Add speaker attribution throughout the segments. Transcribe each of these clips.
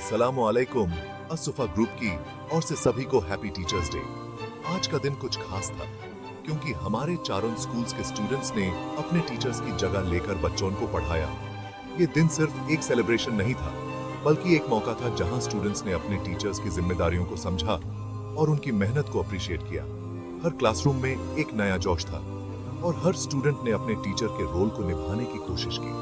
Speaker 1: अस्सलामु अलैकुम। असुफा ग्रुप की और से सभी को हैप्पी टीचर्स डे। आज का दिन कुछ खास था क्योंकि हमारे चारों स्कूल्स के स्टूडेंट्स ने अपने टीचर्स की जगह लेकर बच्चों को पढ़ाया। ये दिन सिर्फ एक सेलिब्रेशन नहीं था, बल्कि एक मौका था जहां स्टूडेंट्स ने अपने टीचर्स की जिम्मेदारियों को समझा और उनकी मेहनत को अप्रिशिएट किया। हर क्लासरूम में एक नया जोश था और हर स्टूडेंट ने अपने टीचर के रोल को निभाने की कोशिश की।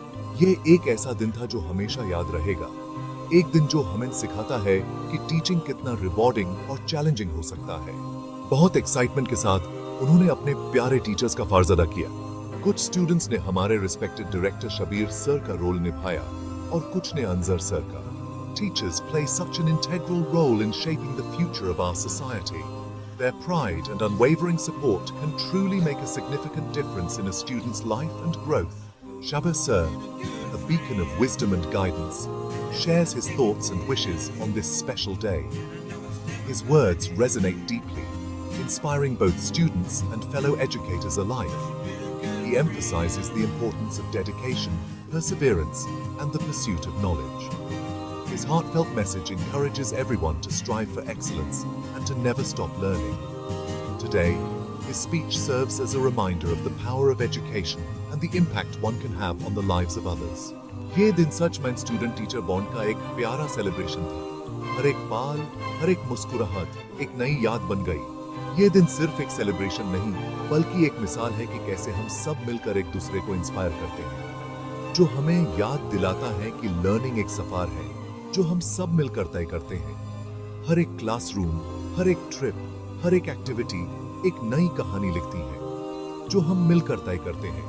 Speaker 1: ये एक ऐसा दिन था जो हमेशा याद रहेगा, एक दिन जो हमें सिखाता है कि टीचिंग कितना रिवॉर्डिंग और चैलेंजिंग हो सकता है। बहुत एक्साइटमेंट के साथ उन्होंने अपने प्यारे टीचर्स का फर्ज अदा किया। कुछ स्टूडेंट्स ने हमारे रिस्पेक्टेड डायरेक्टर शबीर सर का रोल निभाया और कुछ ने अंजर सर का। Teachers play such an integral role in shaping the future of our society. Their pride and unwavering support can truly make a significant difference in a student's life and growth. Shabir Sir, a beacon of wisdom and guidance, shares his thoughts and wishes on this special day. His words resonate deeply, inspiring both students and fellow educators alike. He emphasizes the importance of dedication, perseverance, and the pursuit of knowledge. His heartfelt message encourages everyone to strive for excellence and to never stop learning. Today, his speech serves as a reminder of the power of education and the impact one can have on the lives of others. ये दिन सच में student teacher bond का एक प्यारा celebration था। हर एक पाल, हर एक मुस्कुराहट एक नई याद बन गई। ये दिन सिर्फ एक सेलिब्रेशन नहीं, बल्कि एक मिसाल है कि कैसे हम सब मिलकर एक दूसरे को इंस्पायर करते हैं, जो हमें याद दिलाता है कि लर्निंग एक सफर है जो हम सब मिलकर तय करते हैं। हर एक क्लासरूम, हर एक ट्रिप, हर एक एक्टिविटी एक नई कहानी लिखती है जो हम मिलकर तय करते हैं।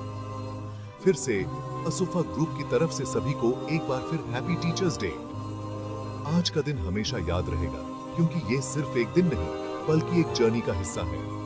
Speaker 1: फिर से असुफा ग्रुप की तरफ से सभी को एक बार फिर हैप्पी टीचर्स डे। आज का दिन हमेशा याद रहेगा क्योंकि ये सिर्फ एक दिन नहीं, बल्कि एक जर्नी का हिस्सा है।